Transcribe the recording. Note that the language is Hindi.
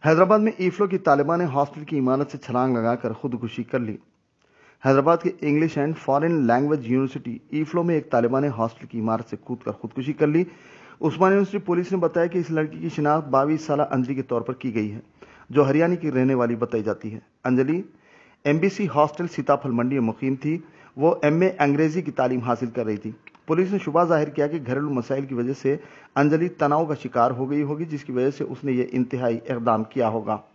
हैदराबाद में ईफ्लो की तालिबान ने हॉस्टल की इमारत से छलांग लगाकर खुदकुशी कर ली। हैदराबाद के English and foreign language university EFLU में एक तालिबान ने हॉस्टल की इमारत से कूदकर खुदकुशी कर ली। उस्मानिया यूनिवर्सिटी पुलिस ने बताया कि इस लड़की की शिनाख्त 22 साल अंजलि के तौर पर की गई है, जो हरियाणा की रहने वाली बताई जाती है। अंजलि एमबीसी हॉस्टल सीताफल मंडी में मुकीम थी। वो एमए अंग्रेजी की तालीम हासिल कर रही थी। पुलिस ने शुबा जाहिर किया कि घरेलू मसाइल की वजह से अंजलि तनाव का शिकार हो गई होगी, जिसकी वजह से उसने ये इंतहाई इकदाम किया होगा।